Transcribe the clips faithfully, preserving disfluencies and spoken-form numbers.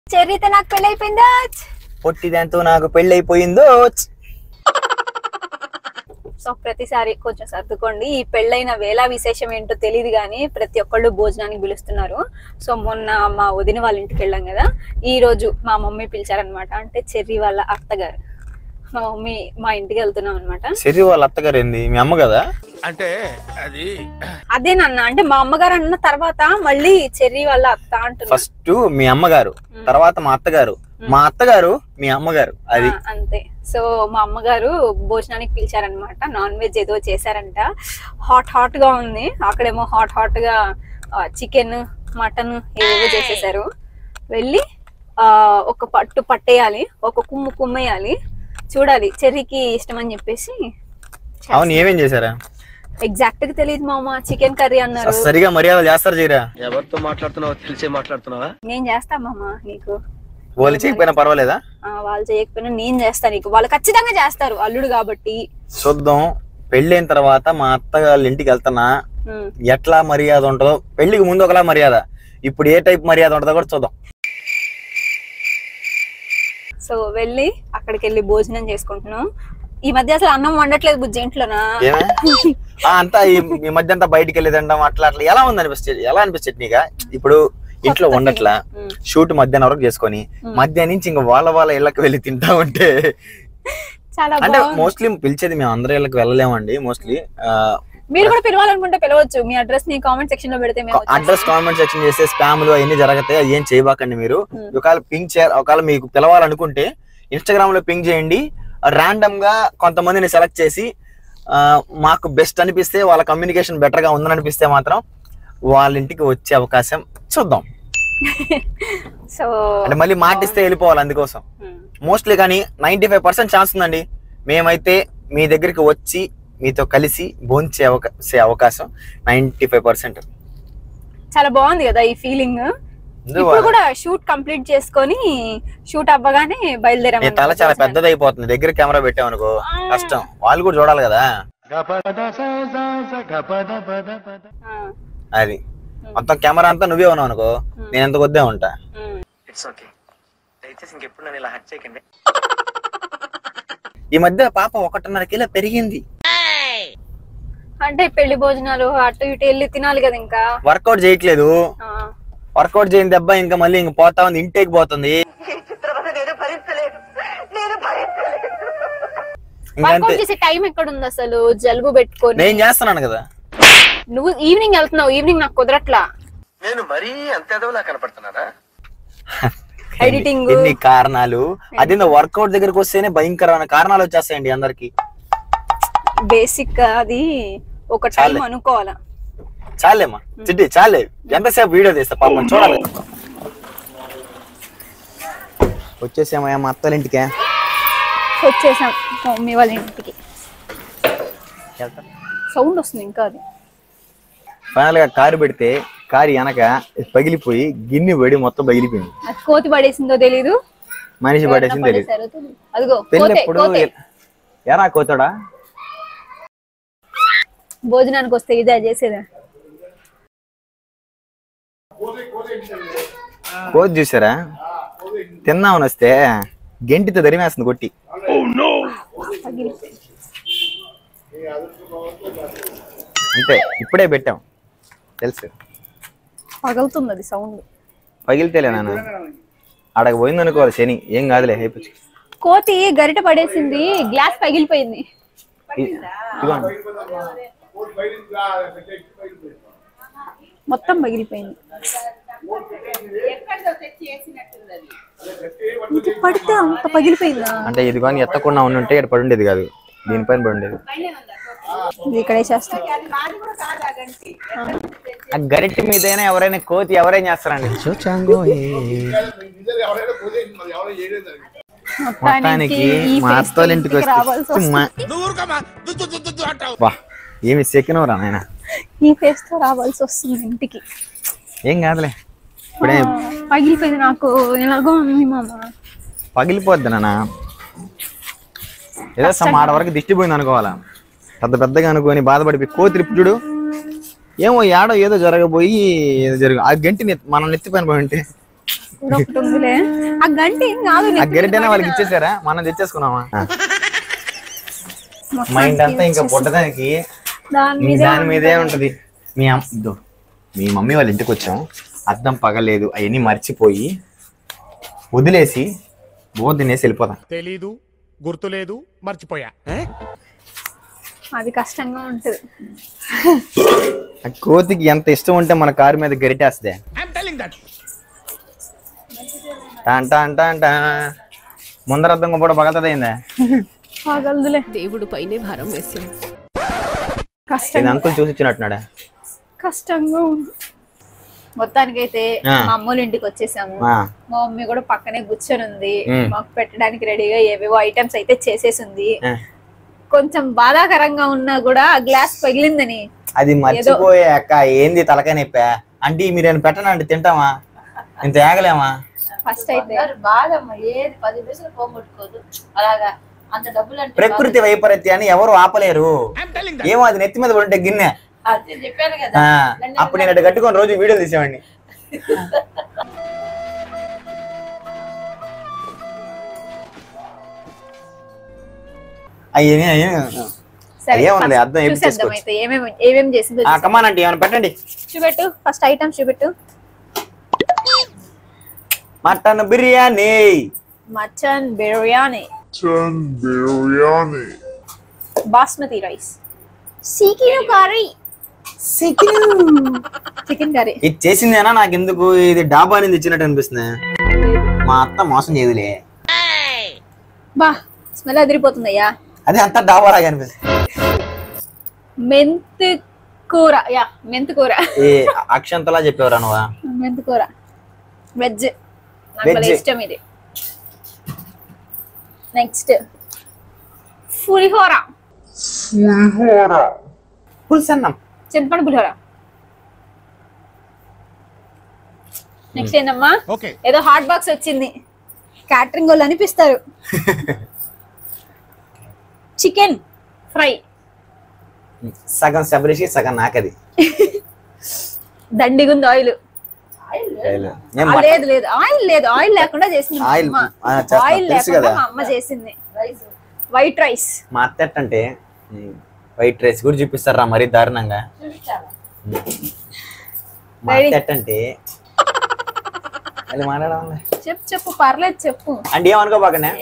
చెర్రీతో నాకు పెళ్లి అయిపోయిందో, పొట్టిదాంతో నాకు పెళ్లి అయిపోయిందో. సో ప్రతిసారి కొంచెం సర్దుకోండి. ఈ పెళ్ళైన వేళ విశేషం ఏంటో తెలియదు కానీ ప్రతి ఒక్కళ్ళు భోజనానికి పిలుస్తున్నారు. సో మొన్న మా వదిన వాళ్ళ ఇంటికి వెళ్ళాం కదా, ఈ రోజు మా మమ్మీ పిలిచారనమాట. అంటే చెర్రీ వాళ్ళ అత్తగారు. మా మమ్మీ మా ఇంటికి వెళ్తున్నాం అనమాట. చెర్రీ వాళ్ళ అత్తగారు ఏంది మీ అమ్మ కదా? అంటే అది అదే నాన్న, అంటే మా అమ్మగారు అన్న తర్వాత మళ్ళీ చెర్రీ వాళ్ళ అత్త అంటున్నా. ఫస్ట్ మీ అమ్మగారు, తర్వాత మా అత్తగారు, మా అత్తగారు మీ అమ్మగారు. అది అంతే. సో మా అమ్మగారు భోజనానికి పిలిచారనమాట. నాన్ వెజ్ ఏదో చేశారంట, హాట్ హాట్ గా ఉంది. అక్కడేమో హాట్ హాట్ గా చికెన్ మటన్ ఏవేవో చేసేసారు. వెళ్ళి ఆ ఒక పట్టు పట్టేయాలి, ఒక కుమ్ము కుమ్మేయాలి. చూడాలి, చెర్రీకి ఇష్టం అని చెప్పేసి. అవును, ఏమేం చేశారా? ఎగ్జాక్ట్ గా తెలియదు మామ. చికెన్ కర్రీ అన్నారు. సరిగా మర్యాదలు చేస్తారు చేయరా? ఎవరితో మాట్లాడుతున్నావో తెలిసే మాట్లాడుతున్నావా? నేను చేస్తా మామ నీకు. వాళ్ళు చేయకపోయినా పర్వాలేదా? వాళ్ళు చేయకపోయినా నేను చేస్తా నీకు. వాళ్ళు ఖచ్చితంగా చేస్తారు, అల్లుడు కాబట్టి. చూద్దాం. పెళ్ళైన తర్వాత మా అత్త వాళ్ళ ఇంటికి వెళ్తున్నా, ఎట్లా మర్యాద ఉంటుందో. పెళ్లికి ముందు ఒకలా మర్యాద, ఇప్పుడు ఏ టైప్ మర్యాద ఉంటుందో కూడా చూద్దాం. సో వెళ్ళి అక్కడికి వెళ్ళి భోజనం చేసుకుంటున్నాం. ఈ మధ్య అసలు అన్నం వండట్లేదు బుజ్జి ఇంట్లోనా. అంతా ఈ మధ్య అంతా బయటికి వెళ్ళి తినడం అట్లా అట్లా ఎలా ఉంది అనిపిస్తుంది? ఎలా అనిపిస్తుంది నీగా? ఇప్పుడు ఇంట్లో వండట్లా, షూట్ మధ్యాహ్నం వరకు చేసుకొని మధ్యాహ్నం నుంచి ఇంకా వాళ్ళ వాళ్ళ ఇళ్ళకి వెళ్ళి తింటా ఉంటే చాలా అంటే మోస్ట్లీ పిలిచేది మేము అందరి ఇళ్ళకి వెళ్ళలేమండి. మోస్ట్లీ మీరు కూడా పిలవాలనుకుంటే పిలవచ్చు. మీ అడ్రస్ ని కామెంట్ సెక్షన్ లో పెడితే అడ్రస్ కామెంట్ సెక్షన్ చేస్తే స్పామ్లు అవన్నీ జరుగుతాయి. అది ఏం చేయబాకండి మీరు. ఒకవేళ పింక్ చేయాలి, ఒకవేళ మీకు పిలవాలనుకుంటే ఇన్స్టాగ్రామ్ లో పింక్ చేయండి. ర్యాండమ్ గా కొంతమందిని సెలెక్ట్ చేసి మాకు బెస్ట్ అనిపిస్తే, వాళ్ళ కమ్యూనికేషన్ బెటర్ గా ఉందని అనిపిస్తే మాత్రం వాళ్ళ ఇంటికి వచ్చే అవకాశం చూద్దాం. సో అంటే మళ్ళీ మాటిస్తే వెళ్ళిపోవాలి. అందుకోసం మోస్ట్లీ కానీ నైన్టీ ఫైవ్ పర్సెంట్ ఛాన్స్ ఉందండి. మేమైతే మీ దగ్గరికి వచ్చి మీతో కలిసి భోంచే అవకాశం అవకాశం నైన్టీ ఫైవ్ పర్సెంట్. చాలా బాగుంది కదా ఈ ఫీలింగ్. ఇప్పుడు కూడా షూట్ కంప్లీట్ చేసుకొని షూట్ అవ్వగానే బయలుదేరాము. తల చాలా పెద్దది అయిపోతుంది, దగ్గర కెమెరా పెట్టామనుకో కష్టం. వాళ్ళు కూడా చూడాలి కదా. అది మొత్తం కెమెరా అంతా నువ్వే ఉన్నావు అనుకో, నేను ఎంత కొద్దే ఉంటా. ఈ మధ్య పాప ఒకటిన్నర కిలో పెరిగింది. అంటే పెళ్లి భోజనాలు అటు ఇటు వెళ్ళి తినాలి కదా. ఇంకా వర్కౌట్ చేయట్లేదు. వర్కౌట్ చేయని దెబ్బ ఇంకా మళ్ళీ ఇంక పోతా ఉంది, ఇంటేకి పోతుంది. టైం ఎక్కడ ఉంది అసలు? జలుబు పెట్టుకొని నేను చేస్తున్నాను కదా. నువ్వు ఈవినింగ్ వెళ్తున్నావు, ఈవినింగ్ నాకు కుదరట్లా. నేను మరీ అంత ఎదవలా కనపడుతున్నారా? ఎడిటింగ్ ఎన్ని కారణాలు. అదే వర్కౌట్ దగ్గరకు వస్తేనే భయంకరమైన కారణాలు వచ్చేస్తాయండి అందరికి. బేసిక్ అది ఒక టైం అనుకోవాలా. చాలేమ్మా చిట్టి, చాలే. ఎంతసేపు వీడియో తీస్తా పాపం చూడాలి. వచ్చేసామయ్యా మా అత్తల ఇంటికే. వచ్చేసాం మమ్మీ వాళ్ళ ఇంటికి. సౌండ్ వస్తుంది ఇంకా. అది ఫైనల్ గా కారు పెడితే కారు వెనక పగిలిపోయి గిన్నె పడి మొత్తం పగిలిపోయింది. కోతి పడేసిందో తెలీదు, మనిషి పడేసిందో తెలీదు. అదిగో పెళ్ళప్పుడు ఎరా కోతాడా? భోజనానికి వస్తే ఇదే చేసేదా? కోతి చూసారా? తిన్నామని వస్తే గెంటితో దరిమేస్తుంది కొట్టి. అంతే, ఇప్పుడే పెట్టాం తెలుసు. పగులుతుంది అది సౌండ్. పగిలితేలే నాన్న, ఆడకు పోయింది అనుకోవాలి శని. ఏం కాదులే. అయిపోయి కోతి గరిట పడేసింది, గ్లాస్ పగిలిపోయింది. మొత్తం పగిలిపోయింది. పడితే అంత పగిలిపోయిందా? అంటే ఇది కానీ ఎత్తకుండా ఉండుంటే ఇక్కడ పడి ఉండేది కాదు, దీనిపైన పడి ఉండేది. ఇక్కడే చేస్తాం. ఆ గరిటె మీదైనా ఎవరైనా కోతి ఎవరైనా చేస్తారండి. మొత్తానికి మా అత్తల ఇంటికి వస్తే ఏమి సెకినవరా నాయన, ఈ ఫేస్ తో రావాల్సి వస్తుంది ఇంటికి. ఏం కాదులే. ఇప్పుడే పగిలిపోయింది, నాకు ఎలాగో ఉంది మామ. పగిలిపోద్ది నాన్న, ఏదో సమ్ ఆడ వరకు దిష్టి పోయింది అనుకోవాలా. పెద్ద పెద్దగా అనుకోని బాధపడిపోయి కోతి చూడు ఏమో ఏడో ఏదో జరగబోయి ఏదో జరగ ఆ గంటి మనం నెత్తిపోయిన పోయింటే ఒకటి ఉందిలే ఆ గంట ఏం కాదు ఆ గరిటైనా వాళ్ళకి ఇచ్చేసారా మనం తెచ్చేసుకున్నామా మైండ్ అంతా ఇంకా పుట్టడానికి దాని మీదే ఉంటది మీ అమ్మ మీ మమ్మీ వాళ్ళ ఇంటికి వచ్చాం అద్దం పగలేదు అవన్నీ మర్చిపోయి వదిలేసి బోధ తినేసి వెళ్ళిపోతాం తెలీదు గుర్తులేదు మర్చిపోయా అది కష్టంగా ఉంటది కోతికి ఎంత ఇష్టం ఉంటే మన కారు మీద గరిటేస్తే అంట అంట అంట ముందర అద్దం కూడా పగలతదైందా పగలదులే దేవుడు పైనే భారం వేసాం కష్టం అంకుల్ చూసి ఇచ్చినట్టున్నాడా కష్టంగా ఉంది మొత్తానికైతే మా అమ్మోళ్ళ ఇంటికి వచ్చేసాము మా మమ్మీ కూడా పక్కనే కూర్చొని ఉంది మాకు పెట్టడానికి రెడీగా ఏవేవో ఐటమ్స్ అయితే చేసేసింది కొంచెం బాధాకరంగా ఉన్నా కూడా గ్లాస్ పగిలిందని అది మర్చిపోయాక ఏంది తలకాయ నొప్పా అంటే మీరు పెట్టనండి తింటామా ఇంత ఏగలేమా ఫస్ట్ అయితే బాధమ్మా ఏది పది పైసలు పోగొట్టుకోదు అలాగా అంత డబ్బులు అంటే ప్రకృతి వైపరీత్యాన్ని ఎవరు ఆపలేరు ఏమో అది నెత్తి మీద పడుంటే గిన్నె అదే చెప్పాను కదా అప్పుడు నేను అటు కట్టుకొని రోజు వీడియో తీసేవాడిని అయ్యేమి అయ్యేముంది అర్థం ఏమేమి చేసిందో కమానండి ఏమైనా పెట్టండి చూపెట్టు ఫస్ట్ ఐటమ్ చూపెట్టు mutton biryani mutton biryani Mutton biryani. Basmati rice chicken curry chicken curry ఇది చేసిందేనా నాకు ఎందుకు ఇది డాబా అనేది ఇచ్చినట్టు అనిపిస్తుంది మా అత్త మోసం చేయదులే బా స్మెల్ అదిరిపోతుందయ్యా అదే అంత డాబా లాగా అనిపిస్తుంది మెంతి కూర యా మెంతి కూర ఏ అక్షంతలా చెప్పేవరా నువ్వా మెంతి కూర వెజ్ నాకు ఇష్టం ఇది నెక్స్ట్ పులిహోర Pulihora. పులుసన్నం చింతపండు పులిహోర నెక్స్ట్ ఏంటమ్మా ఏదో హాట్ బాక్స్ వచ్చింది క్యాటరింగ్ వాళ్ళు అనిపిస్తారు చికెన్ ఫ్రై సగం శబరిషి సగం నాకది దండిగుంది ఆయిల్ లేదు లేదు ఆయిల్ లేదు ఆయిల్ లేకుండా చేసింది ఆయిల్ ఆయిల్ లేకుండా మా అమ్మ చేసింది వైట్ రైస్ మా అత్త అంటే వైట్ రైస్ కూడా చూపిస్తారా మరీ దారుణంగా మా అత్త అంటే అది మాట్లాడాలి చెప్పు చెప్పు పర్లేదు చెప్పు అంటే ఏమనుకోబాకనే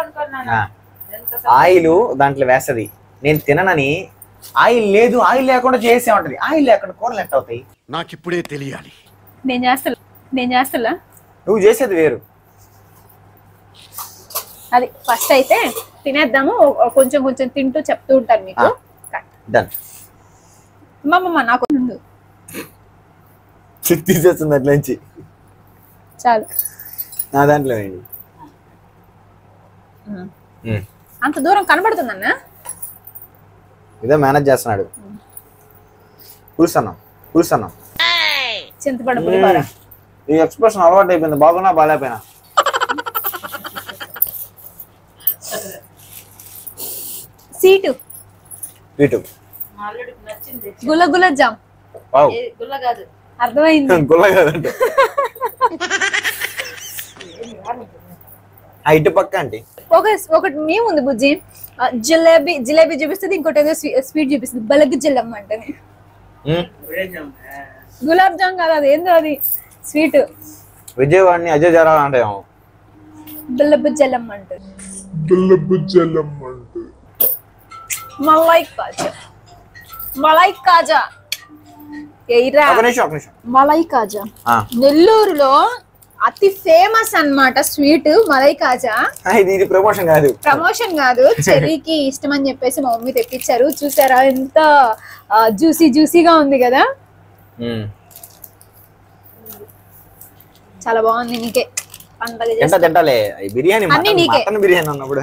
ఆయిల్ దాంట్లో వేస్తది నేను తిననని ఆయిల్ లేదు ఆయిల్ లేకుండా చేసే ఉంటది ఆయిల్ లేకుండా కూరలు ఎట్ట అవుతాయి నాకు ఇప్పుడే తెలియాలి నేను చేస్తా నేను చేస్తా నువ్వు చేసేది వేరు అది ఫస్ట్ అయితే తినేద్దాము కొంచెం కొంచెం తింటూ చెప్తూ ఉంటాను మీకు డన్ అమ్మమ్మ నాకు తీసేస్తుంది అట్లా నుంచి చాలు నా దాంట్లో వేయండి అంత దూరం కనబడుతుందన్నా ఇదే మేనేజ్ చేస్తున్నాడు పులుసన్నం పులుసన్నం చింతపండు పులిహోర ఈ ఎక్స్ప్రెషన్ అలవాటు అయిపోయింది బాగున్నా బాగాలేపోయినా సీటు వీటు గుల్ల గుల్ల జామ్ గుల్ల కాదు అర్థమైంది గుల్ల కాదంటే ఇటు పక్క అంటే ఒక ఒకటి మేము ఉంది బుజ్జి జిలేబీ జిలేబీ చూపిస్తుంది ఇంకోటి ఏదో స్వీట్ చూపిస్తుంది బలగ్ జిల్లమ్మ అంటే గులాబ్ జామ్ కాదు అది ఏందో అది స్వీట్ విజయవాడని అజయ్ జరా అంటే బల్లబ్ జల్లమ్మ అంటుంది Bilabujjalam antu. మలై కాజా మలై కాజా ఏయిరా ఒక నిమిషం ఒక నిమిషం మలై కాజా నెల్లూరులో అతి ఫేమస్ అన్నమాట స్వీట్ మలై కాజా ఇది ఇది ప్రమోషన్ కాదు ప్రమోషన్ కాదు చెర్రీకి ఇష్టం అని చెప్పేసి మా మమ్మీ తెప్పించారు చూసారా ఎంత జ్యూసీ జ్యూసీగా ఉంది కదా చాలా బాగుంది నీకే ఎంత తింటాలే బిర్యానీ అన్ని నీకే మటన్ బిర్యానీ అన్నప్పుడు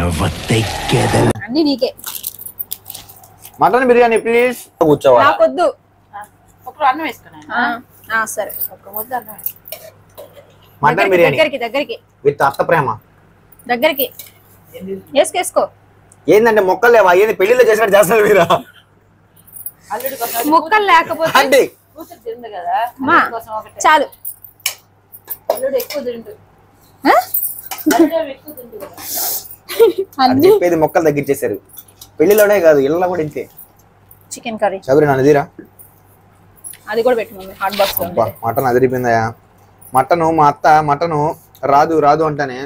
అన్ని నీకే మటన్ బిర్యానీ ప్లీజ్ కూర్చోవాలి నాకొద్దు ఒకరు అన్నం వేసుకున్నా సరే ఒక ముద్ద అన్నం మటన్ బిర్యానీ దగ్గరికి దగ్గరికి విత్ అత్త ప్రేమ దగ్గరికి వేసుకో ఏంటంటే మొక్కలు లేవా ఏంది పెళ్లిలో చేసినట్టు చేస్తారు మీరా అల్లుడి కోసం ముక్కలు లేకపోతే అంటే కూతురు తింది కదా మా చాలు అల్లుడు ఎక్కువ తింటు ఆ? అల్లుడు ఎక్కువ తింటు కదా. అది అన్ని చెప్పేది మొక్కలు తగ్గించేశారు. పెళ్లిలోనే కాదు ఇళ్ళలో కూడా ఇంతే. చికెన్ కర్రీ శబరి నన్ను తీరా. అది కూడా పెట్టు మమ్మీ హాట్ బాక్స్ లో అబ్బా మటన్ అదిరిపోయిందయా. మటను మా అత్త మటను రాదు రాదు అంటానే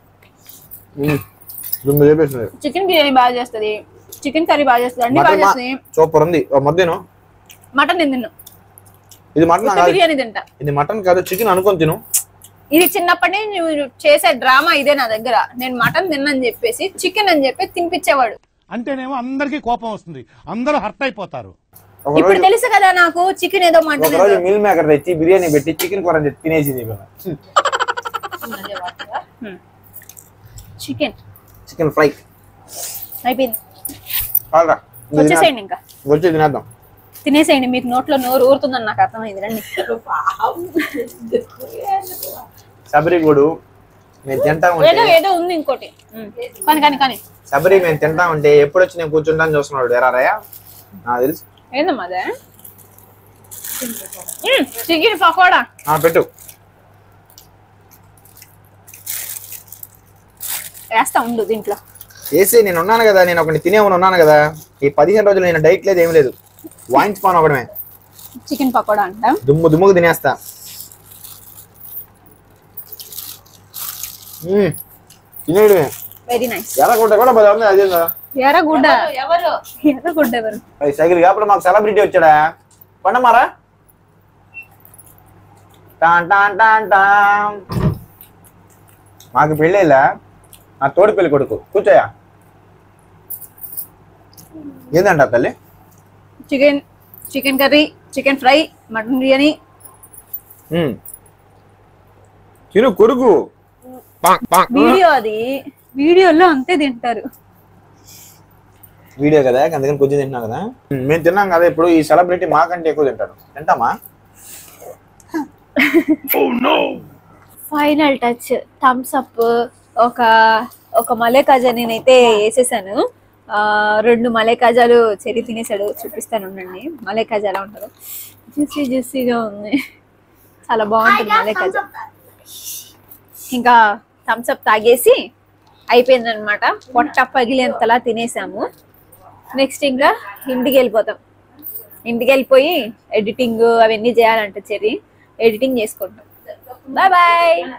దుమ్ము చేపేస్తుంది. చికెన్ బిర్యానీ బాగా చేస్తది, చికెన్ కర్రీ బాగా చేస్తది, అన్ని బాగా మటన్ మా- చేస్తది. సూపర్ ఉంది. ఓ ముద్దేను. మటన్ నేను తిన్ను, ఇది మటన్ ఉత్త కాదు, బిర్యానీ తింటా. ఇది మటన్ కాదు చికెన్ అనుకొని తిను. ఇది చిన్నప్పటి నుంచి నువ్వు చేసే డ్రామా ఇదే నా దగ్గర. నేను మటన్ తిన్నని చెప్పేసి చికెన్ అని చెప్పి తినిపించేవాడు. అంటేనేమో అందరికీ కోపం వస్తుంది, అందరూ హర్ట్ అయిపోతారు. ఒక ఇప్పుడు రోజు తెలుసు కదా నాకు చికెన్ ఏదో మటన్ ఒక రోజు మిల్ మేకర్ తెచ్చి బిర్యానీ పెట్టి చికెన్ కూర తెచ్చి తినేసింది. అదే వాటిగా. చికెన్ చికెన్ ఫ్రై అయిపోయింది. కాదురా వచ్చేసేయండి, ఇంకా వచ్చి తినేద్దాం. తినేసేయండి. మీకు నోట్లో నోరు ఊరుతుందని నాకు అర్థమైంది. రండి. శబరి గూడు మేము తింటా ఏదో ఉంటే ఏదో ఉంది ఇంకోటి. ఉమ్. కానీ కానీ కానీ శబరి మేము తింటా ఉంటే ఎప్పుడు వచ్చి నేను కూర్చుంటాను చూస్తున్నాడు. ఎరారయ్యా నాకు తెలుసు. ఏందమ్మా అదే? చికెన్ పకోడా ఆ, పెట్టు. వేస్తా ఉండు దీంట్లో. వేసి నేను ఉన్నాను కదా, నేను ఒకటి తినేమని ఉన్నాను కదా. ఈ పదిహేను రోజులు నేను డైట్ లేదు ఏం లేదు, వాయించుకోను ఒకడమే. చికెన్ పకోడా అంట. దుమ్ము దుమ్ముకు తినేస్తా. మ్మ్. తినేయడమే. Very nice. ఎర్రగుడ్డ కూడా పది ఉంది. అదే కదా ఎర్రగుడ్డ. ఎవరు ఎర్రగుడ్డ ఎవరు? ఈ సైకిల్ కాపుడు మాకు సెలబ్రిటీ వచ్చాడా? పండమారా టాన్ టాన్ టాన్ టాన్. మాకు పెళ్ళేలా నా తోడి పెళ్లి కొడుకు. కూర్చోయా. ఏందంట తల్లి? Chicken chicken curry, chicken fry, mutton biryani. మ్మ్. తిను కొడుకు. వీడియో అది, వీడియోలో అంతే తింటారు. వీడియో కదా అందుకని కొంచెం తింటున్నాం కదా. మేము తిన్నాం కదా. ఇప్పుడు ఈ సెలబ్రిటీ మాకంటే ఎక్కువ తింటాడు. తింటామా? Final touch thumbs up. ఒక ఒక మలై కాజా నేనైతే వేసేసాను. ఆ రెండు మలై కాజాలు చెరి తినేసాడు. చూపిస్తాను ఉండండి మలై కాజా ఎలా ఉంటుందో. జ్యూసీ జ్యూసీగా ఉంది, చాలా బాగుంటుంది మలై కాజా. ఇంకా థమ్స్ అప్ తాగేసి అయిపోయిందనమాట. పొట్ట పగిలేంతలా తినేసాము. నెక్స్ట్ ఇంకా ఇంటికి వెళ్ళిపోతాం. ఇంటికి వెళ్ళిపోయి ఎడిటింగ్ అవన్నీ చేయాలంట చెరి. ఎడిటింగ్ చేసుకుంటాం. Bye bye.